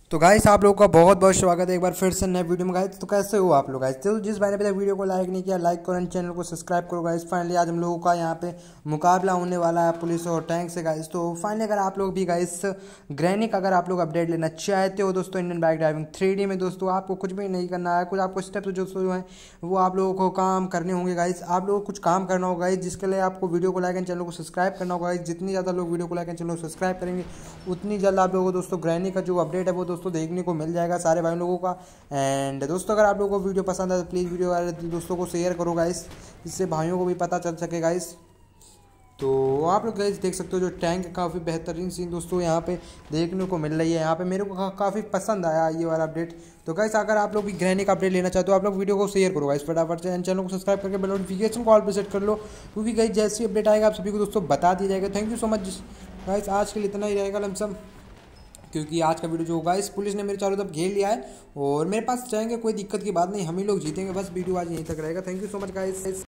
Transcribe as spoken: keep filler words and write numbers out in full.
तो गाइस आप लोगों का बहुत बहुत स्वागत है एक बार फिर से नए वीडियो में। गाइस तो कैसे हो आप लोग? गाइस तो जिस भाई ने अभी तक वीडियो को लाइक नहीं किया, लाइक करो, चैनल को सब्सक्राइब करो। गाइस फाइनली आज हम लोगों का यहाँ पे मुकाबला होने वाला है पुलिस और टैंक से। गाइस तो फाइनली अगर आप लोग भी गाइस ग्रैनी का अगर आप लोग अपडेट लेना चाहते हो दोस्तों Indian bike driving three D में, दोस्तों आपको कुछ भी नहीं करना है। कुछ आपको स्टेप्स दोस्तों जो है वो आप लोगों को काम करने होंगे। गाइस आप लोगों को कुछ काम करना होगा गाइस, जिसके लिए आपको वीडियो को लाइक एंड चैनल को सब्सक्राइब करना होगा। जितनी ज़्यादा लोग वीडियो को लाइक एंड चैनल को सब्सक्राइब करेंगे उतनी जल्द आप लोगों को दोस्तों ग्रैनी का जो अपडेट है वो दोस्तों देखने को मिल जाएगा सारे भाई लोगों का। एंड दोस्तों अगर आप लोगों को वीडियो पसंद है तो प्लीज़ वीडियो वाले दोस्तों को शेयर करो गाइस, इससे भाइयों को भी पता चल सके गाइस। तो आप लोग गाइस देख सकते हो जो टैंक काफ़ी बेहतरीन सीन दोस्तों यहाँ पे देखने को मिल रही है। यहाँ पे मेरे को का, काफ़ी पसंद आया ये वाला अपडेट। तो गाइस अगर आप लोग भी ग्रैनी का अपडेट लेना चाहते हो आप लोग वीडियो को शेयर करो गाइस फटाफट से, चैनल को सब्सक्राइब करके बेल नोटिफिकेशन कॉल पर सेट कर लो, क्योंकि गाइस जैसी अपडेट आएगा आप सभी को दोस्तों बता दिया जाएगा। Thank you so much guys, आज के लिए इतना ही रहेगा लमसम, क्योंकि आज का वीडियो जो होगा इस पुलिस ने मेरे चारों तरफ घेर लिया है और मेरे पास जाएंगे, कोई दिक्कत की बात नहीं, हम ही लोग जीतेंगे। बस वीडियो आज यहीं तक रहेगा। Thank you so much guys.